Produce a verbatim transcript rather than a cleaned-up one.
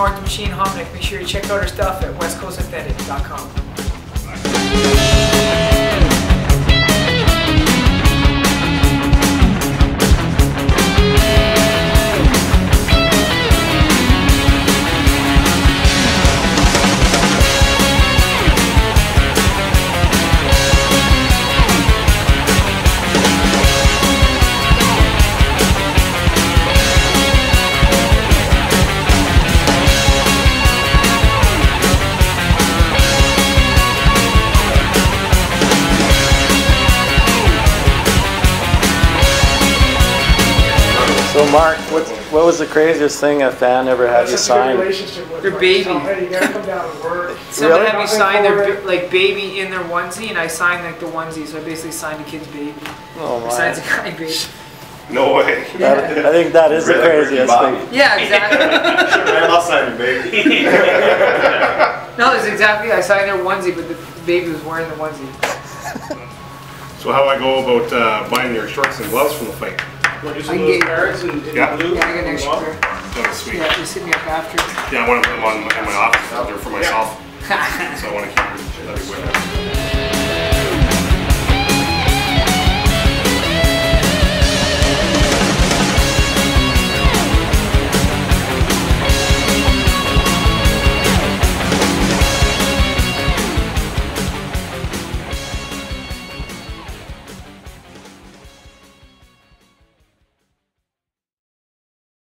Mark the Machine Hominick. Make sure you check out our stuff at west coast authentic dot com. So Mark, what, what was the craziest thing a fan ever had you sign? Their baby. Hey, you gotta come down and work. Someone Really? had me sign their like baby in their onesie, and I signed like the onesie, so I basically signed a kid's baby. Oh my. Besides a guy baby. No way. That, I think that is the craziest thing. Yeah, exactly. Man, I'll sign your baby. No, that's exactly. I signed their onesie, but the baby was wearing the onesie. So how I go about uh, buying your shorts and gloves from the fight? Want to do I some of get- those cards and, and Yeah. blue? Yeah, I got an extra pair. That was sweet. Yeah, just hit me up after. Yeah, I want to put them on in my office out there for myself. So I want to keep them. That'd be wicked.